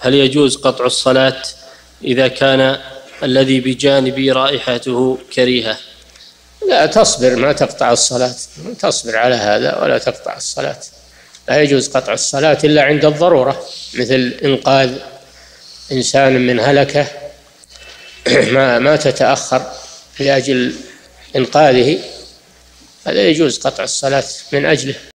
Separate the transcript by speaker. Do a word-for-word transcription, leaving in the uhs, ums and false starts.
Speaker 1: هل يجوز قطع الصلاة إذا كان الذي بجانبي رائحته كريهة؟
Speaker 2: لا، تصبر، ما تقطع الصلاة، تصبر على هذا ولا تقطع الصلاة. لا يجوز قطع الصلاة إلا عند الضرورة، مثل إنقاذ إنسان من هلكة ما ما تتأخر لأجل إنقاذه، هذا يجوز قطع الصلاة من أجله.